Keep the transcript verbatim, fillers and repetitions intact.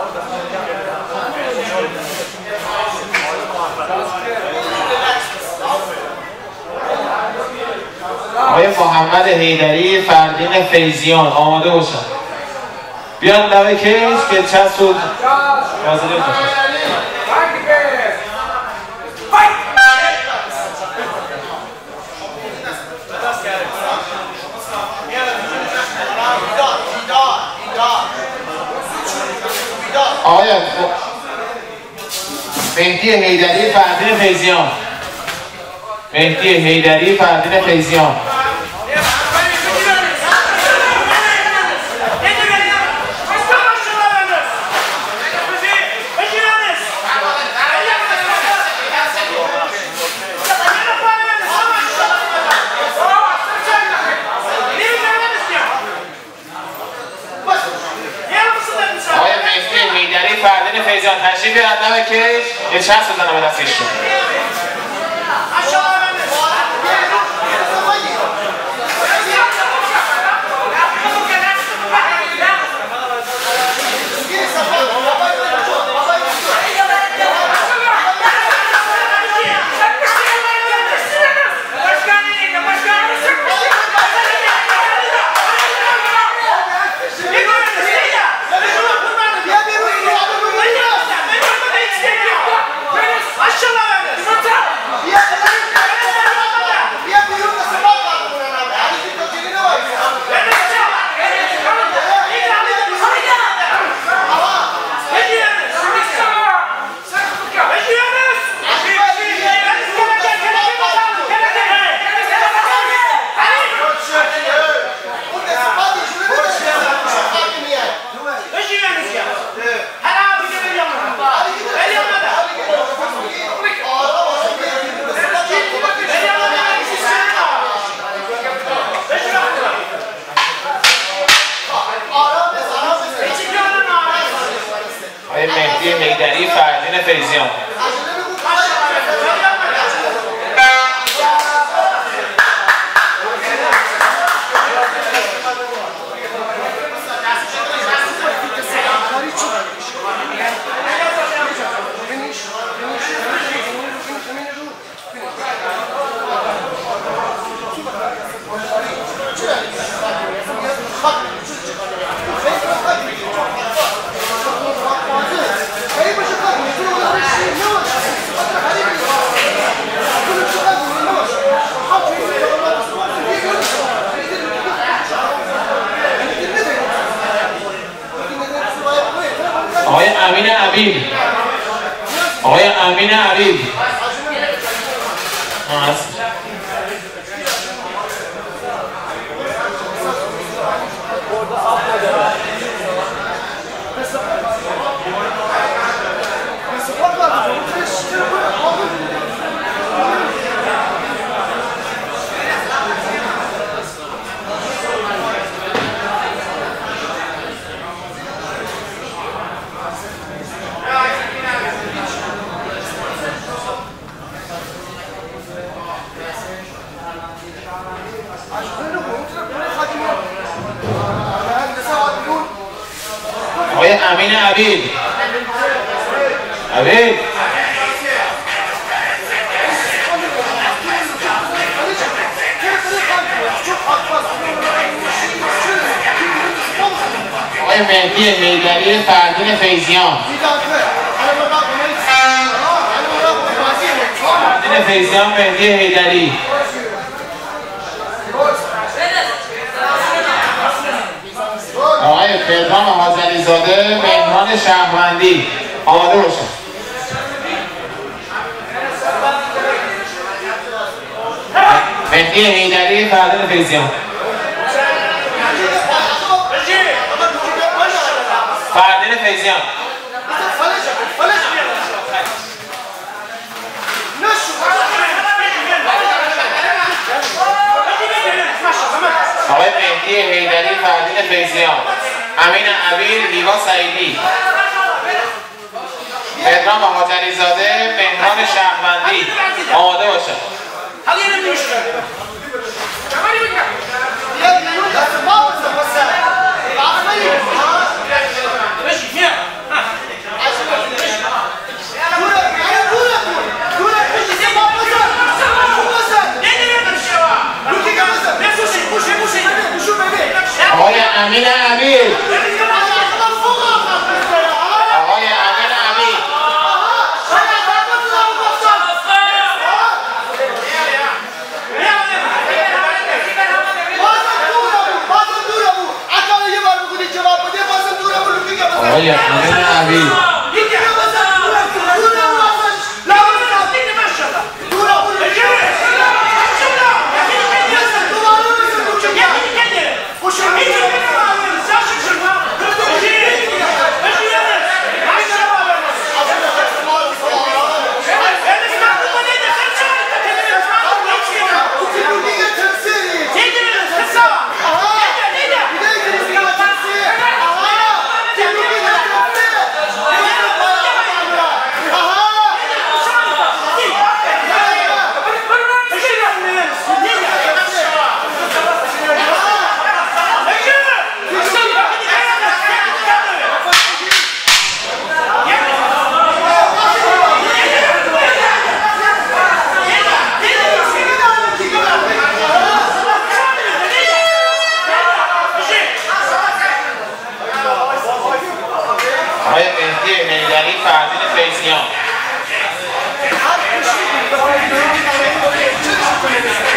آقای محمد حیدری فردین فیضیان آماده باشن بیان لبه کیس که چند سود حاضری باشن. آقای مهدی حیدری فردین فیضیان مهدی حیدری فردین فیضیان فردین فیضیان تشریف بیارن دم کیش یه چند بزنه به دستشون. مهدی حیدری فردین فیضیان آقای امین عبید آقای امین عبید آقای امین عبید عبید آقای مهدی حیدری فردین فیضیان فردین فیضیان مهدی حیدری آقای پدرام حاضری زاده مهمان شهروندی آماده باشن. مهدی حیدری فردین فیضیان فردین فیضیان آقای مهدی حیدری فردین فیضیان امین عبید هیوا سعیدی پدرام حاضری زاده مهمان شهروندی آماده باشد. آقای امین عبید آقای مهدی حیدری فردین فیضیان